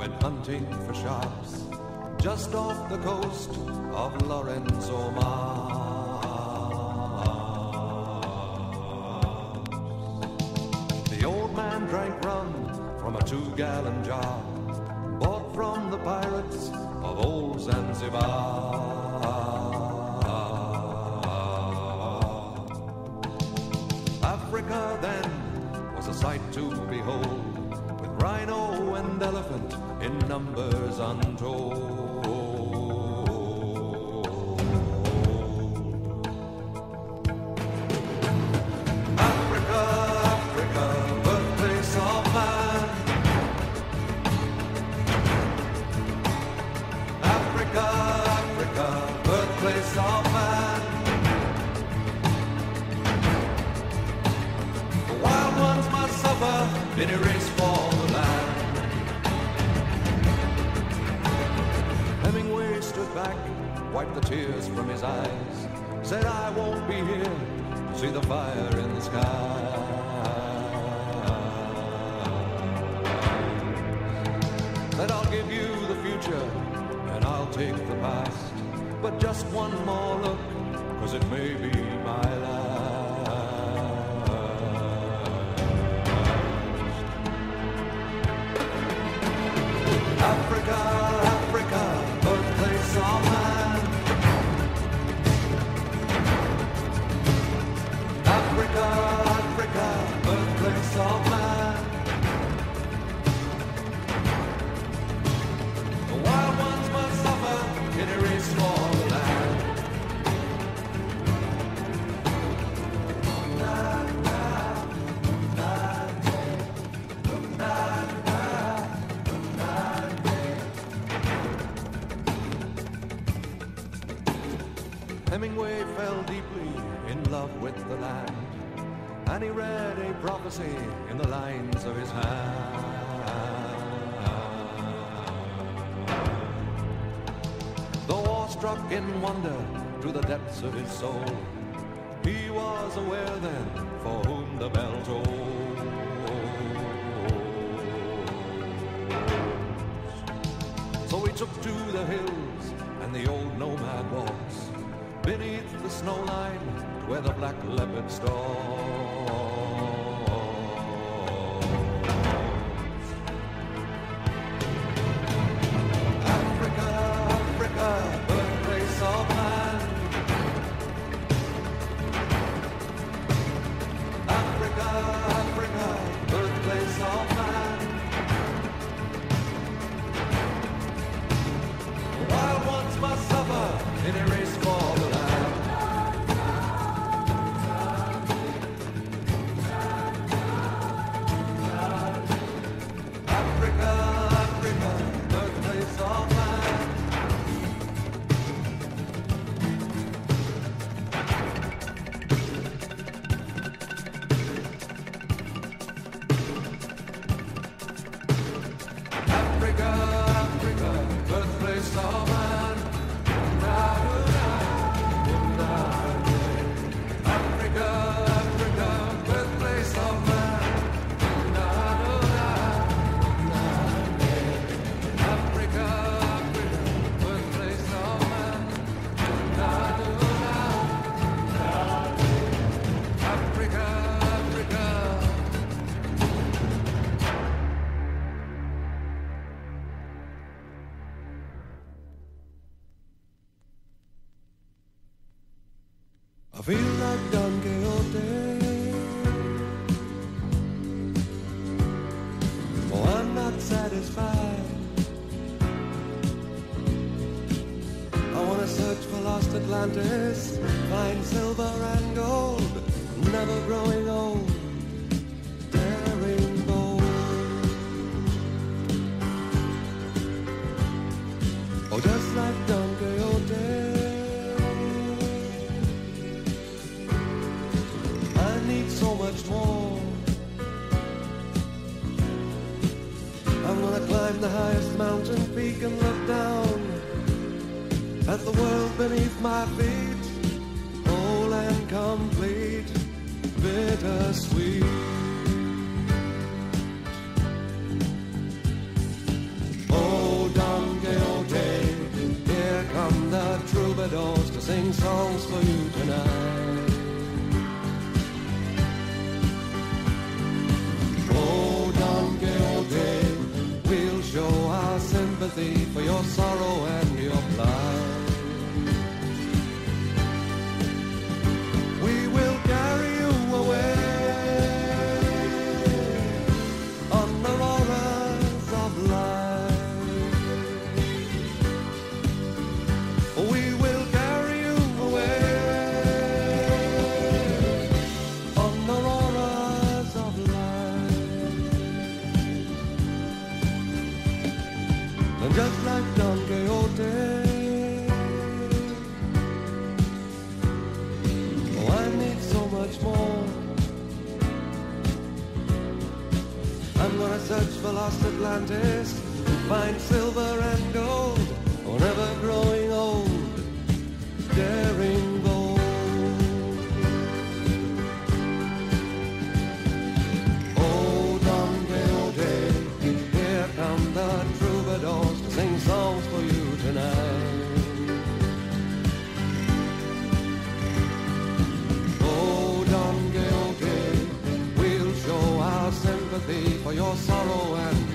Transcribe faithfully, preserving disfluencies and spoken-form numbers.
went hunting for sharks just off the coast of Lorenzo Mars. The old man drank rum from a two-gallon jar bought from the pirates of old Zanzibar. Africa then was a sight to behold, with rhino and elephant in numbers untold. Africa, Africa, birthplace of man. Africa, Africa, birthplace of man. The wild ones must suffer in a race for the land. Hemingway stood back, wiped the tears from his eyes, said, I won't be here to see the fire in the sky. Said, I'll give you the future and I'll take the past, but just one more look, cause it may be my last. Africa, Africa, birthplace of man. Africa, Africa, birthplace of man. The wild ones must suffer in a race for the land. Hemingway fell deeply in love with the land, and he read a prophecy in the lines of his hand. Though awestruck in wonder to the depths of his soul, he was aware then for whom the bell tolls. So he took to the hills, and the old nomad walks beneath the snow line where the black leopard stalks. Africa, Africa, birthplace of man. Africa, Africa, birthplace of man. The wild ones must suffer in a race for the land. Africa, Africa, birthplace of man. Africa, Africa, birthplace of man. Africa, Africa, birthplace of man. Africa, Africa, birthplace of man. Africa, Africa. I feel like Don Quixote. Oh, I'm not satisfied. I wanna search for lost Atlantis, find silver and gold, never growing old, daring bold. Oh, just like Don Quixote, so much more. I'm gonna climb the highest mountain peak and look down at the world beneath my feet, whole and complete, bittersweet. Oh, the troubadours to sing songs for you tonight. Oh, Don Quixote, we'll show our sympathy for your sorrow and your plight. We will carry you away on the rollers of life. We will carry you away on the rollers of life. And just like Don Quixote, oh, I need so much more. I'm gonna search for lost Atlantis, find silver and gold, oh, never growing old, daring bold. Oh, Don Quixote, here come the troubadours to sing songs for you tonight. Oh, Don Quixote, we'll show our sympathy for your sorrow and